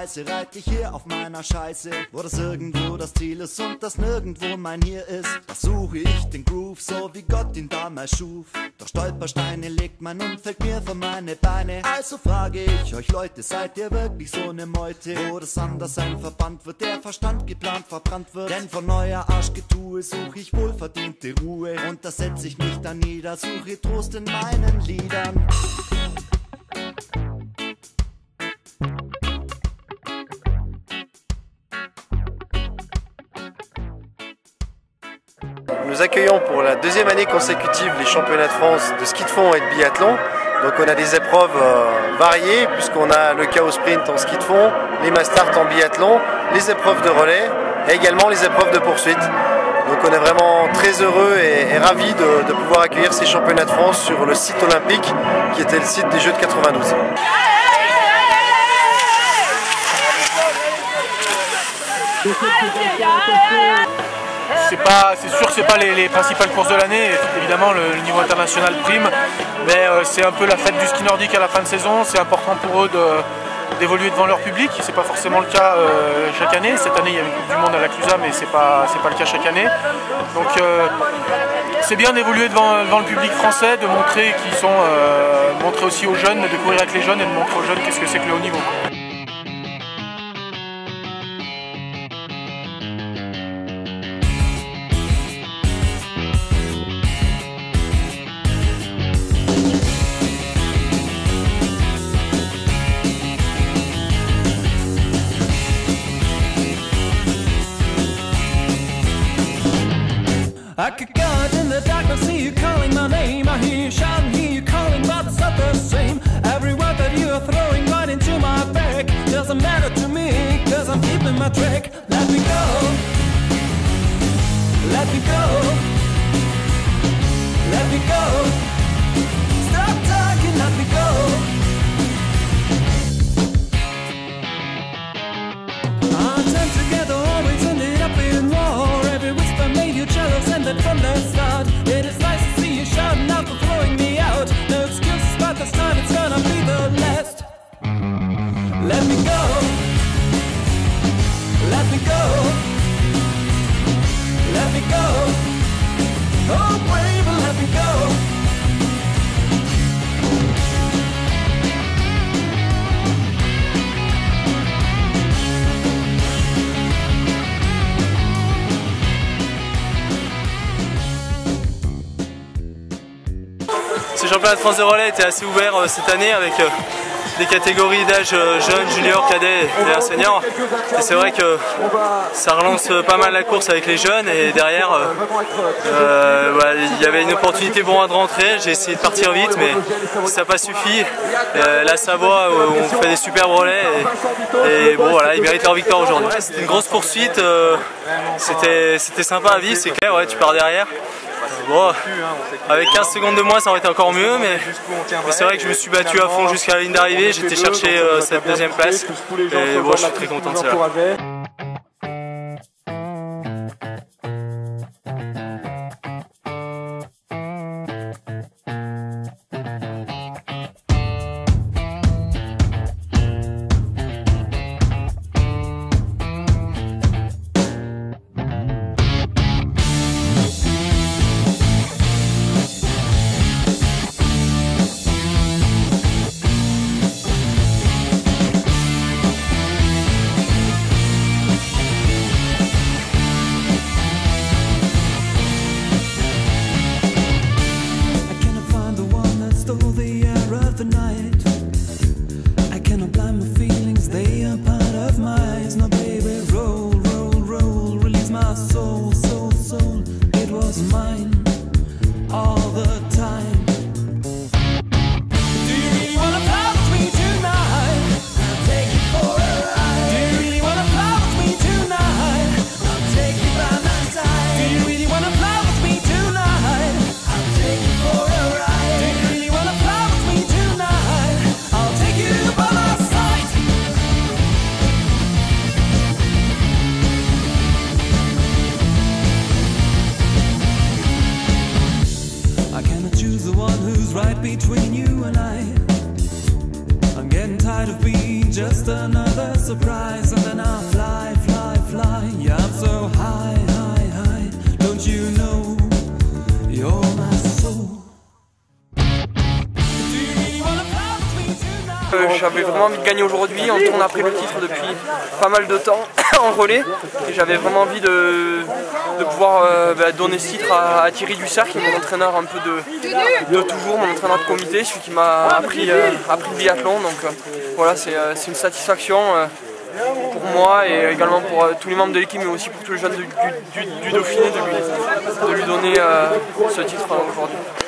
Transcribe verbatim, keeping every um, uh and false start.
Normalerweise reite ich hier auf meiner Scheiße, wo das irgendwo das Ziel ist und das nirgendwo mein Hier ist. Da suche ich den Groove, so wie Gott ihn damals schuf. Doch Stolpersteine legt man und fällt mir von meine Beine. Also frage ich euch Leute, seid ihr wirklich so ne Meute, wo das Anderssein verbannt wird, der Verstand geplant verbrannt wird? Denn von neuer Arschgetue suche ich wohlverdiente Ruhe, und da setz ich mich dann nieder, suche Trost in meinen Liedern. Nous accueillons pour la deuxième année consécutive les championnats de France de ski de fond et de biathlon. Donc on a des épreuves euh, variées, puisqu'on a le chaos sprint en ski de fond, les mass start en biathlon, les épreuves de relais et également les épreuves de poursuite. Donc on est vraiment très heureux et, et ravis de, de pouvoir accueillir ces championnats de France sur le site olympique qui était le site des Jeux de quatre-vingt-douze. C'est pas, c'est sûr que c'est pas les, les principales courses de l'année. Évidemment, le, le niveau international prime, mais euh, c'est un peu la fête du ski nordique à la fin de saison. C'est important pour eux d'évoluer de, devant leur public. C'est pas forcément le cas euh, chaque année. Cette année, il y a une Coupe du Monde à la Clusaz, mais c'est pas, c'est pas le cas chaque année. Donc, euh, c'est bien d'évoluer devant, devant le public français, de montrer qu'ils sont, euh, montrer aussi aux jeunes, de courir avec les jeunes et de montrer aux jeunes qu'est-ce que c'est que le haut niveau. I could go out in the darkness, see you calling my name. I hear you shouting, hear you calling, but it's not the same. Every word that you are throwing right into my back doesn't matter to me, cause I'm keeping my track. Let me go, let me go, let me go. Stop talking, let me go. Our time together always ended up in war. Every whisper made you jealous, and that from the start. It is nice to see you shouting out for throwing me out. No excuses, but this time it's gonna be the last. Let me go, let me go, let me go. Oh baby, let me go. Ce championnat de France de relais était assez ouvert euh, cette année avec euh, des catégories d'âge euh, jeunes, juniors, cadets et seniors. Et c'est vrai que ça relance pas mal la course avec les jeunes, et derrière euh, euh, bah, il y avait une opportunité pour moi de rentrer. J'ai essayé de partir vite, mais ça n'a pas suffi. Euh, la Savoie, où on fait des superbes relais, et, et bon voilà, ils méritent leur victoire aujourd'hui. Ouais, c'était une grosse poursuite, euh, c'était sympa à vivre, c'est clair, ouais, tu pars derrière. Bon, avec quinze secondes de moins ça aurait été encore mieux, mais, mais c'est vrai que je me suis battu à fond jusqu'à la ligne d'arrivée. J'étais chercher euh, cette deuxième place, et bon, je suis très content de cela. just another surprise, and then I fly, fly, fly. Yeah, I'm so high, high, high. Don't you know you're my soul? Euh, J'avais vraiment envie de gagner aujourd'hui. On tourne après le titre depuis pas mal de temps en relais. Et j'avais vraiment envie de, de pouvoir euh, bah, donner ce titre à, à Thierry Dussert, qui est mon entraîneur un peu de, de toujours, mon entraîneur de comité, celui qui m'a appris, euh, appris le biathlon. Donc euh, voilà, c'est euh, une satisfaction euh, pour moi et également pour euh, tous les membres de l'équipe, mais aussi pour tous les jeunes du, du, du, du Dauphiné, de lui, de lui donner euh, ce titre euh, aujourd'hui.